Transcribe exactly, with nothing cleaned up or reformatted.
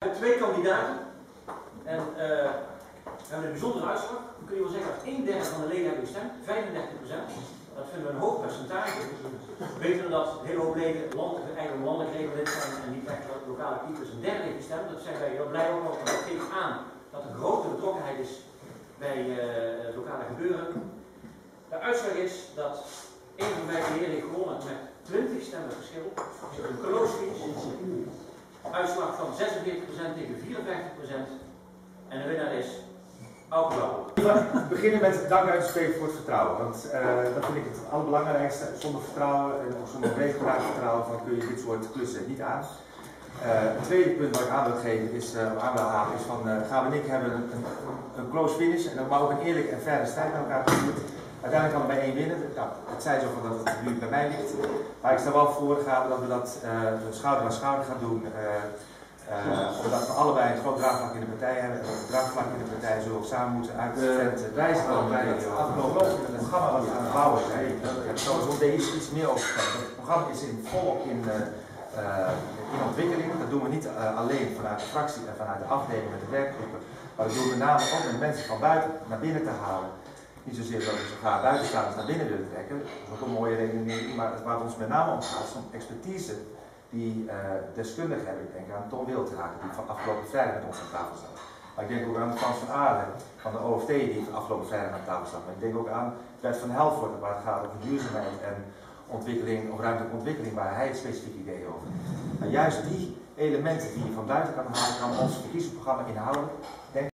Twee kandidaten en uh, we hebben een bijzondere uitslag. Dan kun je wel zeggen dat een derde van de leden hebben gestemd, vijfendertig procent. Dat vinden we een hoog percentage. We weten dat een hele hoop leden land, eigenlijk landelijk regelid zijn en niet echt lokale kiezers een derde heeft gestemd. Dat zijn wij heel blij ook nog, want dat geeft aan dat er grote betrokkenheid is bij uh, het lokale gebeuren. De uitslag is dat een van beide heren heeft gewonnen met twintig stemmen verschil. Een close uitslag van zesenveertig procent tegen vierenvijftig procent. En de winnaar is Auke Blauw. We beginnen met dank uit te spreken voor het vertrouwen. Want uh, dat vind ik het allerbelangrijkste. Zonder vertrouwen en ook zonder regelmatig vertrouwen van kun je dit soort klussen niet aan. Uh, het tweede punt wat ik aan wil geven is, uh, aan wil halen, is van uh, Gabe en ik hebben een, een, een close finish en maar ook een eerlijke en faire strijd met elkaar gevoerd. Uiteindelijk kan er bij één winnen. Nou, het zei zo van dat het nu bij mij ligt. Maar ik sta wel voor Gabe dat we dat uh, schouder aan schouder gaan doen. Uh, Uh, omdat we allebei een groot draagvlak in de partij hebben en dat het draagvlak in de partij zullen we samen moeten uitzetten. Wij zijn bij het afgelopen programma wat we aan het bouwen zijn. Zoals we deze iets meer over spreken. Het programma is in, volop in, uh, uh, in ontwikkeling. Dat doen we niet uh, alleen vanuit de fractie en vanuit de afdeling met de werkgroepen. Maar dat doen we met name ook met mensen van buiten naar binnen te halen. Niet zozeer dat we zo graag buitenstaanders naar binnen willen trekken. Dat is ook een mooie redenering. Maar waar het ons met name om gaat is om expertise die uh, deskundigen hebben. Ik denk aan Tom Wildhagen, die van afgelopen vrijdag met ons aan tafel zat. Maar ik denk ook aan Frans van Aarden van de O F T, die van afgelopen vrijdag aan tafel zat. Maar ik denk ook aan Bert van Helvoort, waar het gaat over duurzaamheid en ontwikkeling, of ruimtelijke ontwikkeling, waar hij het specifieke idee over heeft. Maar juist die elementen die je van buiten kan halen, kan ons verkiezingsprogramma inhouden.